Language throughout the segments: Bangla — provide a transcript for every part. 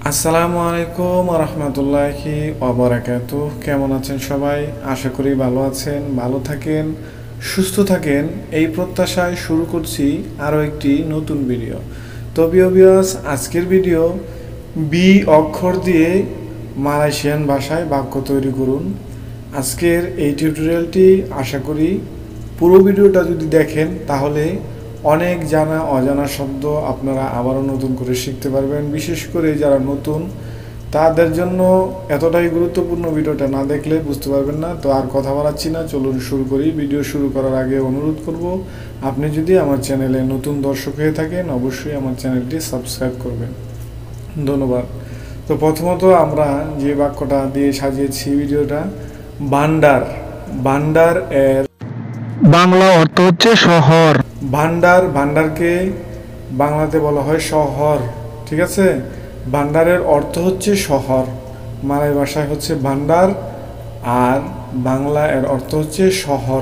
আসসালামু আলাইকুম রহমতুল্লাহি ওয়াবারাকাতুহ। কেমন আছেন সবাই? আশা করি ভালো আছেন, ভালো থাকেন, সুস্থ থাকেন, এই প্রত্যাশায় শুরু করছি আরও একটি নতুন ভিডিও। তো ভিউয়ার্স, আজকের ভিডিও বি অক্ষর দিয়ে মালয়েশিয়ান ভাষায় বাক্য তৈরি করুন। আজকের এই টিউটোরিয়ালটি আশা করি পুরো ভিডিওটা যদি দেখেন তাহলে অনেক জানা অজানা শব্দ আপনারা আবারও নতুন করে শিখতে পারবেন। বিশেষ করে যারা নতুন তাদের জন্য এতটাই গুরুত্বপূর্ণ, ভিডিওটা না দেখলে বুঝতে পারবেন না। তো আর কথা বাড়াচ্ছি না, চলুন শুরু করি। ভিডিও শুরু করার আগে অনুরোধ করব, আপনি যদি আমার চ্যানেলে নতুন দর্শক হয়ে থাকেন অবশ্যই আমার চ্যানেলটি সাবস্ক্রাইব করবেন। ধন্যবাদ। তো প্রথমত আমরা যে বাক্যটা দিয়ে সাজিয়েছি ভিডিওটা, ভান্ডার। ভান্ডার এর বাংলা অর্থ হচ্ছে শহর। ভান্ডার, ভান্ডারকে বাংলাতে বলা হয় শহর, ঠিক আছে? ভান্ডারের অর্থ হচ্ছে শহর, মালয় ভাষায় হচ্ছে ভান্ডার, আর বাংলা এর অর্থ হচ্ছে শহর।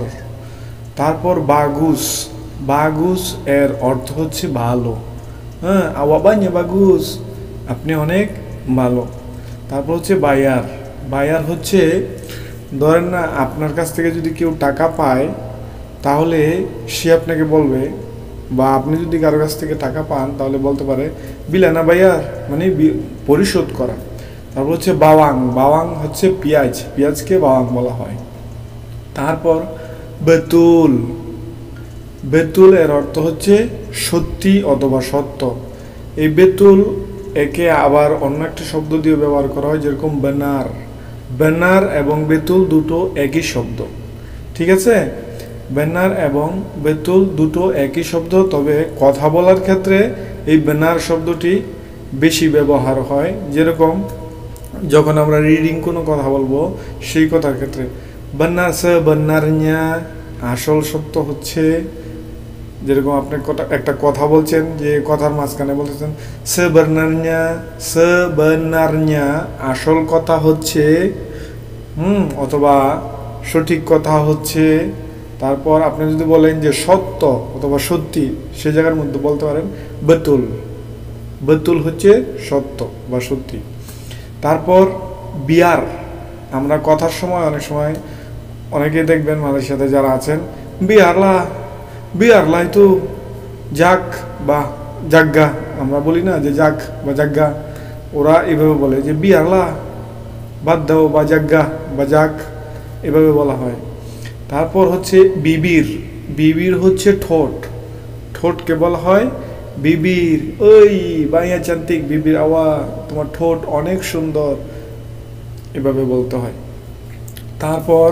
তারপর বাগুস, বাগুস এর অর্থ হচ্ছে ভালো। হ্যাঁ, আওয়াবানি বাগুস, আপনি অনেক ভালো। তারপর হচ্ছে বায়ার। বায়ার হচ্ছে, ধরেন না আপনার কাছ থেকে যদি কেউ টাকা পায় তাহলে সে আপনাকে বলবে, বা আপনি যদি কারো কাছ থেকে টাকা পান তাহলে বলতে পারে বিলানা বায়ার, মানে পরিশোধ করা। তারপর হচ্ছে বাওয়াং। বাওয়াং হচ্ছে পেঁয়াজ, পেঁয়াজকে বাওয়াং বলা হয়। তারপর বেতুল। বেতুল এর অর্থ হচ্ছে সত্যি অথবা সত্য। এই বেতুল একে আবার অন্য একটা শব্দ দিয়ে ব্যবহার করা হয়, যেরকম বেনার। বেনার এবং বেতুল দুটো একই শব্দ, ঠিক আছে? বেনার এবং বেতুল দুটো একই শব্দ, তবে কথা বলার ক্ষেত্রে এই বেনার শব্দটি বেশি ব্যবহার হয়। যেরকম যখন আমরা রিডিং কোনো কথা বলবো সেই কথার ক্ষেত্রে বেনার সে বেনারnya, আসল সত্য হচ্ছে, যেরকম আপনি একটা কথা বলছেন, যে কথার মাঝখানে বলতেছেন sebenarnya, sebenarnya আসল কথা হচ্ছে, অথবা সঠিক কথা হচ্ছে। তারপর আপনি যদি বলেন যে সত্য অথবা সত্যি, সে জায়গার মধ্যে বলতে পারেন বেতুল। বেতুল হচ্ছে সত্য বা সত্যি। তারপর বিয়ার। আমরা কথার সময় অনেক সময় অনেকে দেখবেন মালয়েশিয়াতে যারা আছেন, বিয়ারলা, বিয়ারলা তো যাক বা জাগ্গা, আমরা বলি না যে যাক বা জাগ্গা, ওরা এভাবে বলে যে বিয়ারলা, বাদ দাও, বা জাগ্গা বা যাক, এভাবে বলা হয়। তারপর হচ্ছে বিবির। বিবির হচ্ছে ঠোঁট, ঠোঁটকে বলা হয় বিবির। ওই বাইয়া চান্তিক বিবির, আওয়া তোমার ঠোঁট অনেক সুন্দর, এভাবে বলতে হয়। তারপর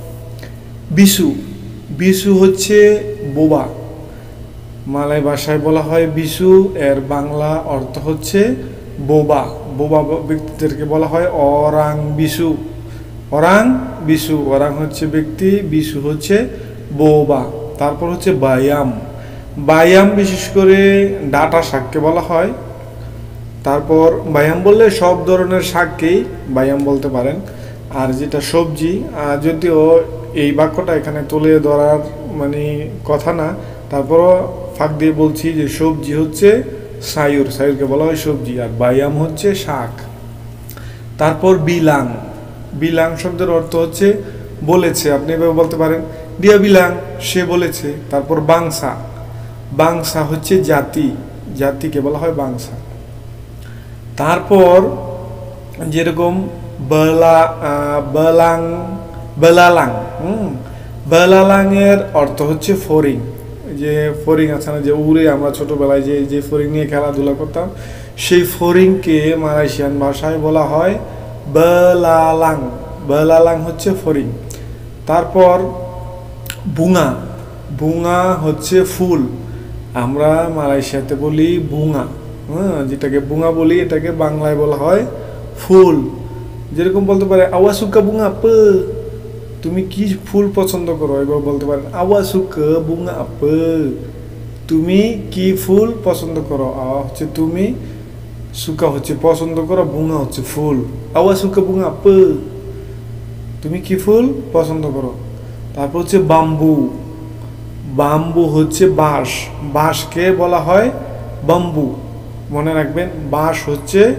বিশু। বিশু হচ্ছে বোবা, মালয় ভাষায় বলা হয় বিশু, এর বাংলা অর্থ হচ্ছে বোবা। বোবা ব্যক্তিদেরকে বলা হয় অরাং বিশু। অরাং বিশু, অরাং হচ্ছে ব্যক্তি, বিশু হচ্ছে বোবা। তারপর হচ্ছে বায়াম। বায়াম বিশেষ করে ডাটা শাককে বলা হয়। তারপর বায়াম বললে সব ধরনের শাককেই বায়াম বলতে পারেন। আর যেটা সবজি, যদিও এই বাক্যটা এখানে তুলে ধরার মানে কথা না, তারপরও ফাঁক দিয়ে বলছি যে সবজি হচ্ছে সায়ুর, সায়ুরকে বলা হয় সবজি, আর বায়াম হচ্ছে শাক। তারপর বিলাং। বিলাং শব্দের অর্থ হচ্ছে বলেছে, আপনি এভাবে বলতে পারেন দিয়া বিলাং, সে বলেছে। তারপর বাংসা। বাংসা হচ্ছে জাতি, জাতিকে বলা হয় বাংসা। তারপর যেরকম বেলাং, বেলালাং। বেলালাং এর অর্থ হচ্ছে ফড়িং। যে ফড়িং আছে না, যে উড়ে, আমরা ছোটবেলায় যে ফড়িং নিয়ে খেলাধুলা করতাম, সেই ফড়িংকে মালয়েশিয়ান ভাষায় বলা হয় বেলালাং। বেলালাং হচ্ছে ফড়িং। তারপর বুঙা। বুঙা হচ্ছে ফুল, আমরা মালয়েশিয়াতে বলি বুঙা। যেটাকে বুঙা বলি, এটাকে বাংলায় বলা হয় ফুল। যেরকম বলতে পারে আওয়াসুকা বুঙা পে, তুমি কি ফুল পছন্দ করো, এবার বলতে পারেন আওয়াসুকা বুঙা পে, তুমি কি ফুল পছন্দ করো। আওয়া হচ্ছে তুমি, সুকা হচ্ছে পছন্দ করো, বুঙা হচ্ছে ফুল। আওয়াসুকা বুঙা পে, তুমি কি ফুল পছন্দ করো। তারপর হচ্ছে বাম্বু। বাম্বু হচ্ছে বাঁশ, বাঁশকে বলা হয় বাম্বু, মনে রাখবেন। বাঁশ হচ্ছে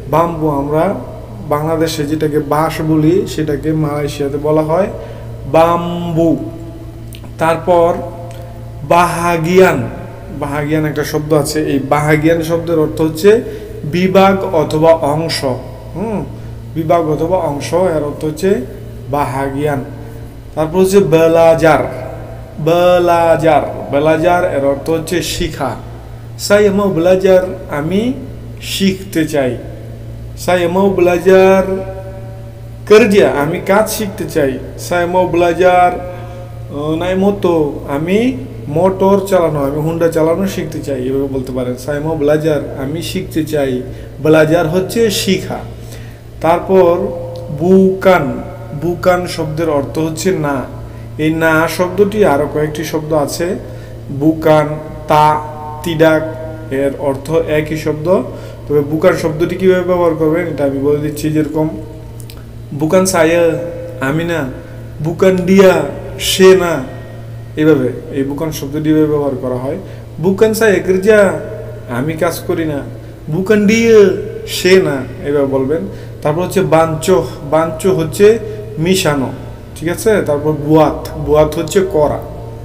বাম্বু আমরা বাংলাদেশে যেটাকে বাঁশ বলি সেটাকে মালয়েশিয়াতে বলা হয় বাম্বু। তারপর বাহাগিয়ান, বাহাগিয়ান একটা শব্দ আছে। এই বাহাগিয়ান শব্দের অর্থ হচ্ছে বিভাগ অথবা অংশ। বিভাগ অথবা অংশ, এর অর্থ হচ্ছে বাহাগিয়ান। তারপর হচ্ছে বেলাজার, বেলাজার, বেলাজার এর অর্থ হচ্ছে শিখা। saya mau belajar, আমি শিখতে চাই। saya mau belajar kerja, আমি কাজ শিখতে চাই। saya mau belajar naik motor, আমি মোটর চালানো, আমি হুন্ডা চালানো শিখতে চাই, এভাবে বলতে পারেন। saya mau belajar, আমি শিখতে চাই। belajar হচ্ছে শিখা। তারপর বুকান, বুকান শব্দের অর্থ হচ্ছে না। এই না শব্দটি আরো কয়েকটি শব্দ আছে। বুকান, তা, তিডাক এর অর্থ একই শব্দ। তবে বুকান শব্দটি কিভাবে ব্যবহার করবেন এটা আমি বলে দিচ্ছি। যেরকম বুকান saya, আমি না। বুকান dia, সে না। এইভাবে এই বুকান শব্দটি ব্যবহার করা হয়। বুকান saya kerja, আমি কাজ করি না। বুকান dia, সে না, এইভাবে বলবেন। তারপর হচ্ছে বাঞ্চো, বাঞ্চো হচ্ছে মিশানো, ঠিক আছে। তারপর বুয়াত, বুয়াত হচ্ছে করা।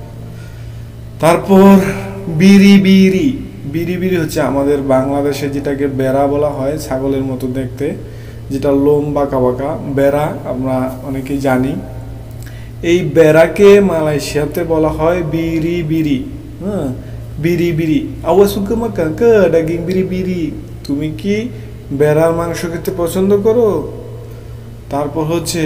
তারপর বিরি বিরি, বিরি বিরি হচ্ছে আমাদের বাংলাদেশে যেটাকে বেড়া বলা হয়, ছাগলের মতো দেখতে, যেটা লোম বাঁকা বাঁকা, বেড়া আমরা অনেকেই জানি। এই বেড়াকে মালয়েশিয়াতে বলা হয় বিরি বিরি। বিরি বিরি, আওয়া সুকা মাকা কে ডাগিং বিরি বিরি, তুমি কি বেড়ার মাংস খেতে পছন্দ করো? তারপর হচ্ছে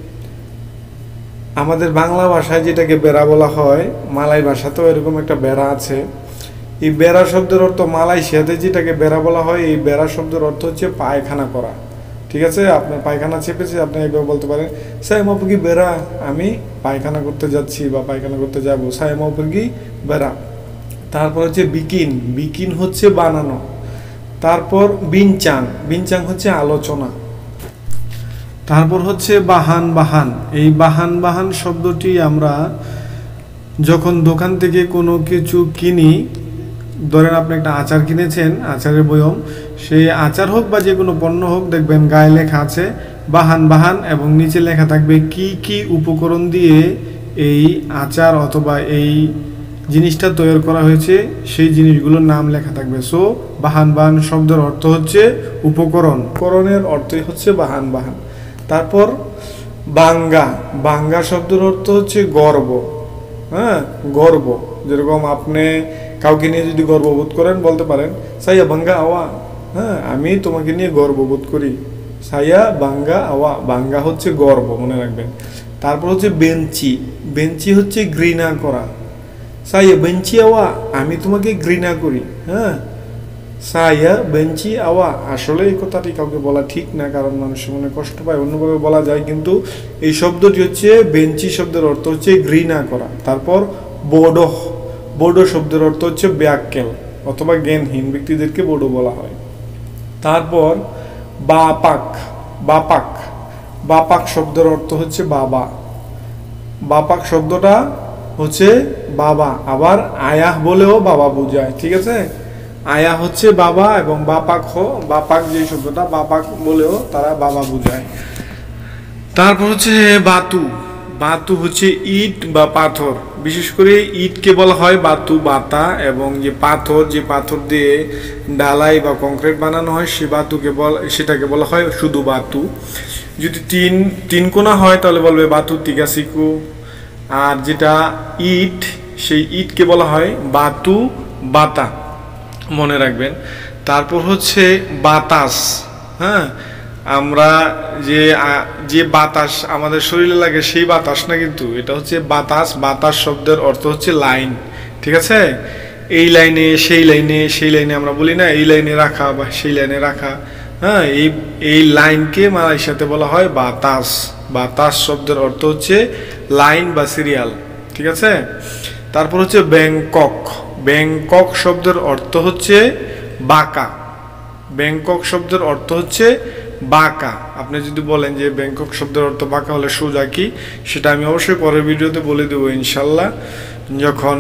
আমাদের বাংলা ভাষায় যেটাকে বেড়া বলা হয়, মালয় ভাষাতেও এরকম একটা বেড়া আছে। এই বেড়া শব্দের অর্থ মালয়েশিয়াতে যেটাকে বেড়া বলা হয়, এই বেড়া শব্দের অর্থ হচ্ছে পায়খানা করা, ঠিক আছে। আপনার পায়খানা চেপেছে, আপনি এইভাবে বলতে পারেন saya mau pergi বেড়া, আমি পায়খানা করতে যাচ্ছি বা পায়খানা করতে যাব, saya mau pergi বেড়া। তারপর হচ্ছে বিকিন, বিকিন হচ্ছে বানানো। তারপর বিনচাং, বিনচাং হচ্ছে আলোচনা। তারপর হচ্ছে বাহান বাহান। এই বাহান বাহান শব্দটি আমরা যখন দোকান থেকে কোনো কিছু কিনি, ধরেন আপনি একটা আচার কিনেছেন, আচারের বয়ম, সেই আচার হোক বা যে কোনো পণ্য হোক, দেখবেন গায়ে লেখা আছে বাহান বাহান এবং নিচে লেখা থাকবে কি কি উপকরণ দিয়ে এই আচার অথবা এই জিনিসটা তৈরি করা হয়েছে, সেই জিনিসগুলোর নাম লেখা থাকবে। সো বাহান বাহান শব্দের অর্থ হচ্ছে উপকরণ, উপকরণের অর্থই হচ্ছে বাহান বাহান। তারপর বাঙ্গা, বাঙ্গা শব্দের অর্থ হচ্ছে গর্ব। গর্ব, যেরকম আপনি কাউকে নিয়ে যদি গর্ববোধ করেন বলতে পারেন saya bangga awa, আমি তোমাকে নিয়ে গর্ববোধ করি। saya bangga awa, বাঙ্গা হচ্ছে গর্ব, মনে রাখবেন। তারপর হচ্ছে বেঞ্চি, বেঞ্চি হচ্ছে ঘৃণা করা। saya benci awa, আমি তোমাকে ঘৃণা করি। saya benci awa, আসলে এই কথাটি কাউকে বলা ঠিক না, কারণ মানুষের মনে কষ্ট পায়, অন্যভাবে বলা যায়, কিন্তু এই শব্দটি হচ্ছে বেঞ্চি শব্দের অর্থ হচ্ছে ঘৃণা করা। তারপর বোডো, বোডো শব্দের অর্থ হচ্ছে ব্যাককেল অথবা জ্ঞানহীন ব্যক্তিদেরকে বোডো বলা হয়। তারপর বাপাক, বাপাক, বাপাক শব্দের অর্থ হচ্ছে বাবা। বাপাক শব্দটা হচ্ছে বাবা, আবার আয়াহ বলেও বাবা বোঝায়, ঠিক আছে। আয়া হচ্ছে বাবা এবং বাপাক বাপাক যে শব্দটা, বাপাক বলেও তারা বাবা বোঝায়। তারপর হচ্ছে বাতু, বাতু হচ্ছে ইট বা পাথর। বিশেষ করে ইটকে বলা হয় বাতু, বাতা, এবং যে পাথর, যে পাথর দিয়ে ঢালাই বা কংক্রিট বানানো হয়, সে বাতুকে সেটাকে বলা হয় শুধু বাতু। যদি তিন কোনা হয় তাহলে বলবে বাতু তিগাসিকু। আর যেটা ইট, সেই ইটকে বলা হয় বাতু বাতা, মনে রাখবেন। তারপর হচ্ছে বাতাস। আমরা যে বাতাস আমাদের শরীরে লাগে সেই বাতাস না, কিন্তু এটা হচ্ছে বাতাস। বাতাস শব্দের অর্থ হচ্ছে লাইন, ঠিক আছে। এই লাইনে সেই লাইনে, সেই লাইনে আমরা বলি না এই লাইনে রাখা বা সেই লাইনে রাখা, এই লাইনকে মালয়েশিয়াতে বলা হয় বাতাস। বাতাস শব্দের অর্থ হচ্ছে লাইন বা সিরিয়াল, ঠিক আছে। তারপর হচ্ছে ব্যাংকক, ব্যাংকক শব্দের অর্থ হচ্ছে বাঁকা। ব্যাংকক শব্দের অর্থ হচ্ছে বাঁকা। আপনি যদি বলেন যে ব্যাংকক শব্দের অর্থ বাঁকা হলে সোজা কি, সেটা আমি অবশ্যই পরের ভিডিওতে বলে দেবো ইনশাল্লাহ। যখন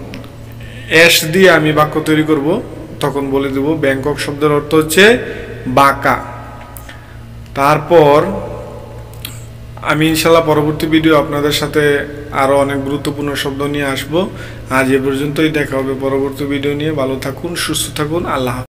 এস দিয়ে আমি বাক্য তৈরি করব তখন বলে দেব। ব্যাংকক শব্দের অর্থ হচ্ছে বাঁকা, তারপর আমি ইনশাল্লাহ পরবর্তী ভিডিও আপনাদের সাথে আরও অনেক গুরুত্বপূর্ণ শব্দ নিয়ে আসব। আজ এ পর্যন্তই, দেখা হবে পরবর্তী ভিডিও নিয়ে। ভালো থাকুন, সুস্থ থাকুন, আল্লাহ হাফেজ।